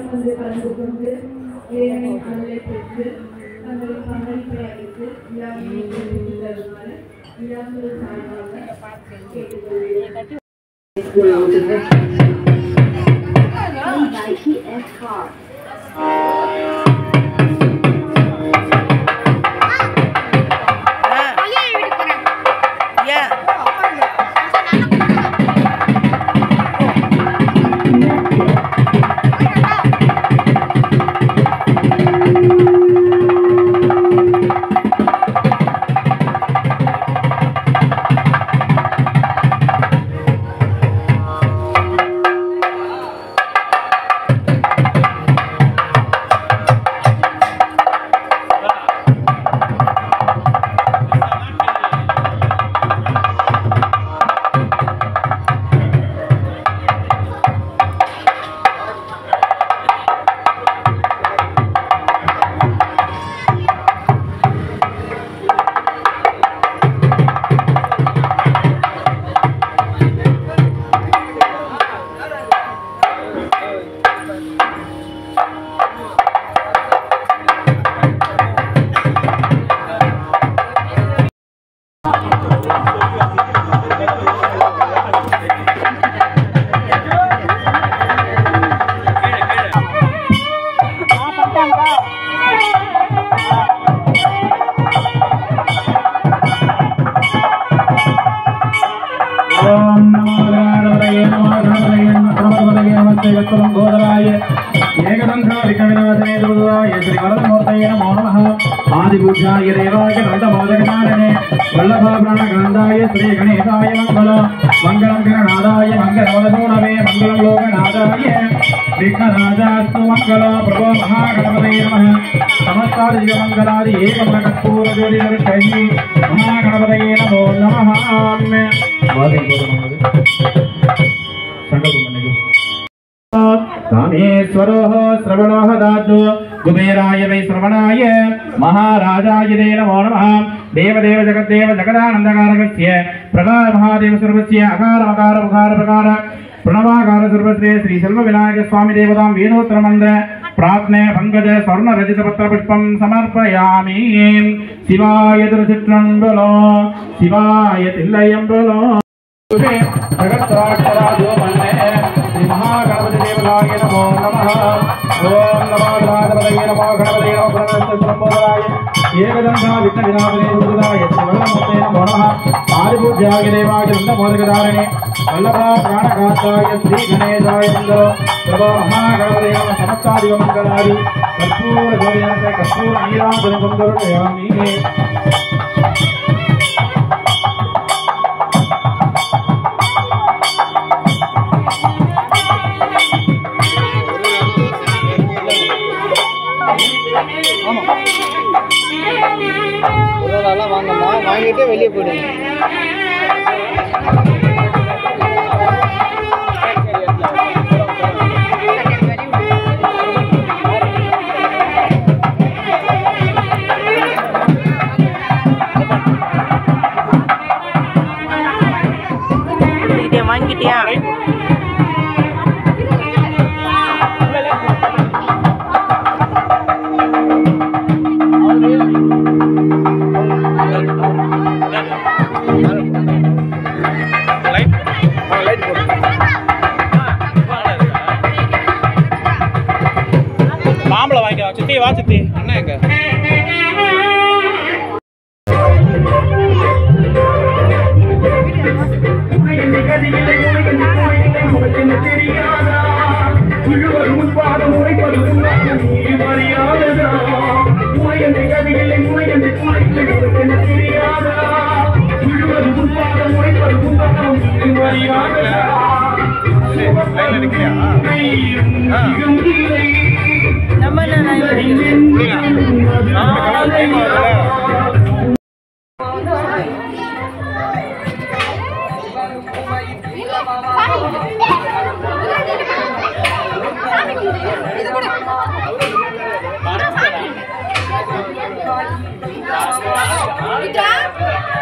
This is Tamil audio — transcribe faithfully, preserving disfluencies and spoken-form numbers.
அனைவரும் வந்து கலந்து கொண்டு இறைவனின் அருளை பெற்று தங்களை பங்களிப்பை அளித்து விழாவினை தெரிவித்து தருமாறு விழாக்குழு சார்பாக கேட்டுக்கொள்கிறேன். आदिभूषाय देवाय नंदमोदकनाथने वल्लभाप्राणकान्ताय श्री गणेशाय मंगलम मंगलम गणनादाय मंगलवदनोनवे मंगलम लोकनाथाय विघ्नराजास्तु मंगलो प्रभो महागणपतये नमः समस्तादिव्य मंगलादि एकमकर्पूर ज्योतिर्षयि महागणपतये नमो नमः कामेश्वरो श्रवणो दातु कुबेराय वै श्रवणाय महाराजाय ते नमो नमः देवदेव जगद्देव जगदानन्दकारकस्य प्रकार महादेव सर्वस्य अकार मकार मुखार प्रकार प्रणवाकार सर्वस्य श्री सेल्व विनायक स्वामी देवतां वेणोत्तरमन्द प्रार्थने पंकज स्वर्ण रचित पत्र पुष्पं समर्पयामि शिवाय तिरुचित्रंबलो शिवाय तिल्लयंबलो जगत्सराक्षराजो मन्ने श्री महागणपति देवताय नमो नमः ओम नमो गणपतये नमो गणपतये नमो गणपतये एकदंता विघ्न विनाशने सुरदाय श्रीवल्लभमूर्तये नमो नमः आदिपूज्याय देवाय नंदमोदकधारिणे वल्लभा प्राणघाताय श्री गणेशाय मंगलो प्रभो महागणपतये नमः समस्तादिव मंगलादि कर्पूर ज्योतिर्षयि कर्पूर नीराजनं समर्पयामि வாங்கிட்டு வெளியே போயிடுங்க. வாங்கிட்டியா? மாம்பழம் வாங்கிக்கோ சித்தி வா சித்தி அண்ணா எங்க Kita